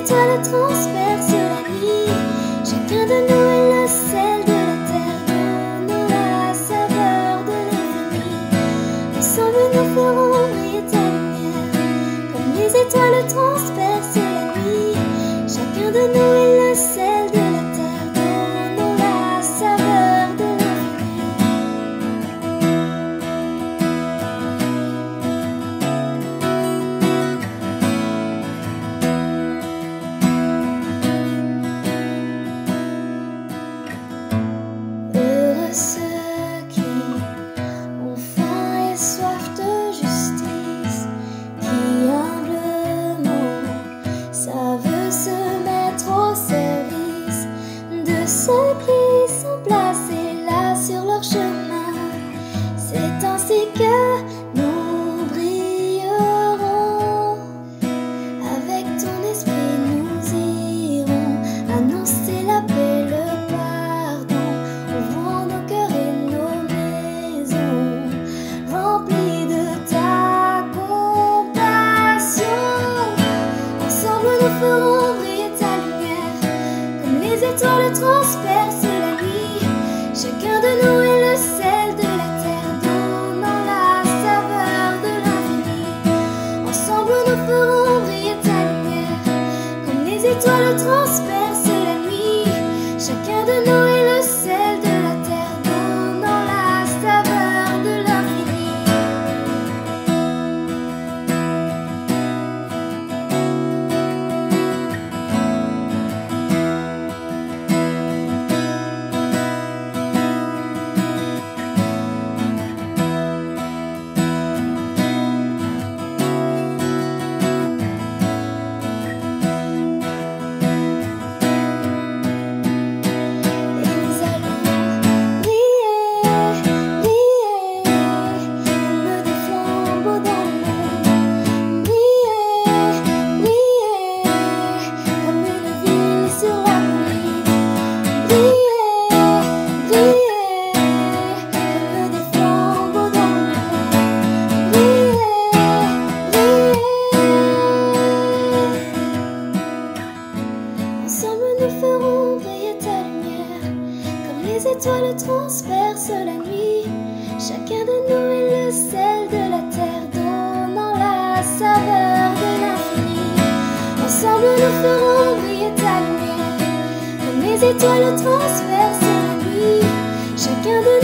étoiles transpercent la nuit. Chacun de nous est le sel de la terre, donnant la saveur de l'infini. Ensemble nous ferons briller ta lumière, comme les étoiles transpercent la nuit. Chacun de nous est le sel de la terre, donnant la saveur de ceux qui ont faim et soif de justice, qui humblement savent se mettre au service de ceux qui sont placés là sur leur chemin. C'est ainsi que nous brillerons. Avec ton esprit nous irons annoncer la paix, le pardon, ouvrant nos cœurs et nos maisons, remplis de ta compassion. Ensemble nous ferons briller ta lumière, comme les étoiles transpercent la nuit. Chacun de nous est le sel de la terre, donnant la saveur de l'infini. Ensemble nous ferons briller ta lumière, comme les étoiles transpercent la nuit. Chacun de nous est le sel de la terre, donnant la saveur de l'infini. Ensemble nous ferons briller ta lumière, comme les étoiles transpercent la nuit. Chacun de nous est le sel de la terre, donnant la saveur de l'infini. Ensemble nous ferons briller ta lumière, comme les étoiles transpercent la nuit. Chacun de